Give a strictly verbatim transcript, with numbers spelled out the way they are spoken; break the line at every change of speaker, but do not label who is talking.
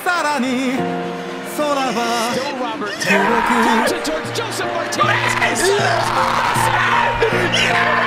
さらに空は
Still Robert. Taylor. Towards Joseph Martinez. And